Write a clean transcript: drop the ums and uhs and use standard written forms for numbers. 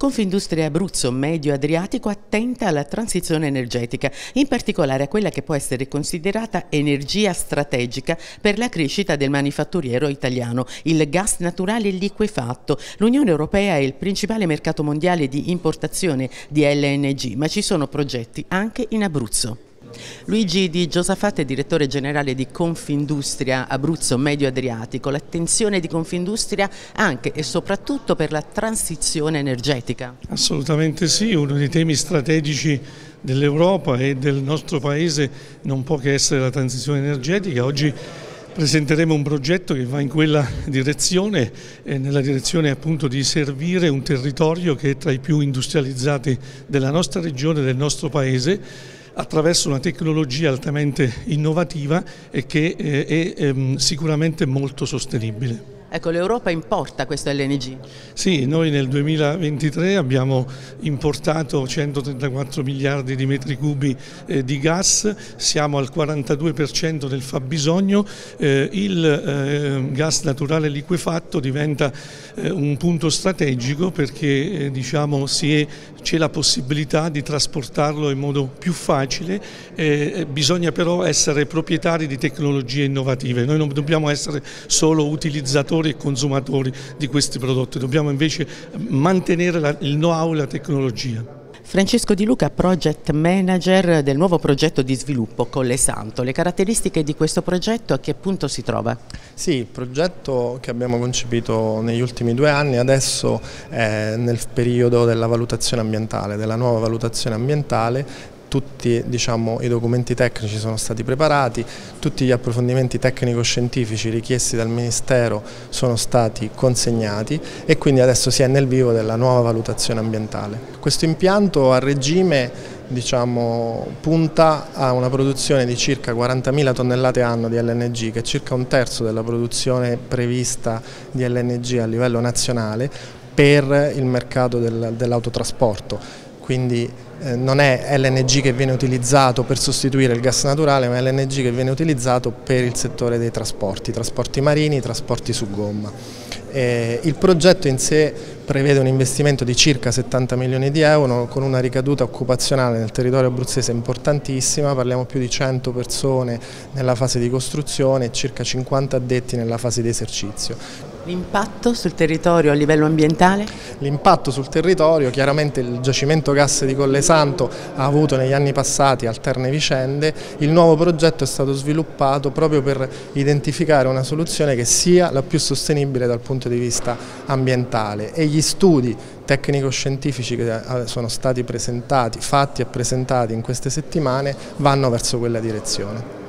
Confindustria Abruzzo Medio Adriatico attenta alla transizione energetica, in particolare a quella che può essere considerata energia strategica per la crescita del manifatturiero italiano, il gas naturale liquefatto. L'Unione Europea è il principale mercato mondiale di importazione di LNG, ma ci sono progetti anche in Abruzzo. Luigi Di Giosafat è direttore generale di Confindustria Abruzzo Medio Adriatico. L'attenzione di Confindustria anche e soprattutto per la transizione energetica. Assolutamente sì, uno dei temi strategici dell'Europa e del nostro Paese non può che essere la transizione energetica. Oggi presenteremo un progetto che va in quella direzione, nella direzione appunto di servire un territorio che è tra i più industrializzati della nostra regione, del nostro Paese, attraverso una tecnologia altamente innovativa e che è sicuramente molto sostenibile. Ecco, l'Europa importa questo LNG? Sì, noi nel 2023 abbiamo importato 134 miliardi di metri cubi di gas, siamo al 42% del fabbisogno, il gas naturale liquefatto diventa un punto strategico perché diciamo, c'è la possibilità di trasportarlo in modo più facile, bisogna però essere proprietari di tecnologie innovative, noi non dobbiamo essere solo utilizzatori e consumatori di questi prodotti, dobbiamo invece mantenere il know-how e la tecnologia. Francesco Di Luca, project manager del nuovo progetto di sviluppo Colle Santo. Le caratteristiche di questo progetto a che punto si trova? Sì, il progetto che abbiamo concepito negli ultimi 2 anni adesso è nel periodo della valutazione ambientale, della nuova valutazione ambientale. Tutti i documenti tecnici sono stati preparati, tutti gli approfondimenti tecnico-scientifici richiesti dal Ministero sono stati consegnati e quindi adesso si è nel vivo della nuova valutazione ambientale. Questo impianto a regime punta a una produzione di circa 40.000 tonnellate anno di LNG, che è circa 1/3 della produzione prevista di LNG a livello nazionale per il mercato dell'autotrasporto. Quindi non è LNG che viene utilizzato per sostituire il gas naturale, ma è LNG che viene utilizzato per il settore dei trasporti marini, trasporti su gomma. Il progetto in sé prevede un investimento di circa 70 milioni di euro con una ricaduta occupazionale nel territorio abruzzese importantissima, parliamo più di 100 persone nella fase di costruzione e circa 50 addetti nella fase di esercizio. L'impatto sul territorio a livello ambientale? L'impatto sul territorio, chiaramente il giacimento gas di Colle Santo ha avuto negli anni passati alterne vicende, il nuovo progetto è stato sviluppato proprio per identificare una soluzione che sia la più sostenibile dal punto di vista ambientale e gli studi tecnico-scientifici che sono stati fatti e presentati in queste settimane vanno verso quella direzione.